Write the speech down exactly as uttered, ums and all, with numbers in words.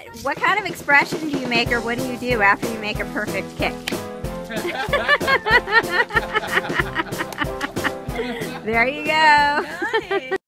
what kind of expression do you make, or what do you do after you make a perfect kick? There you go. Nice.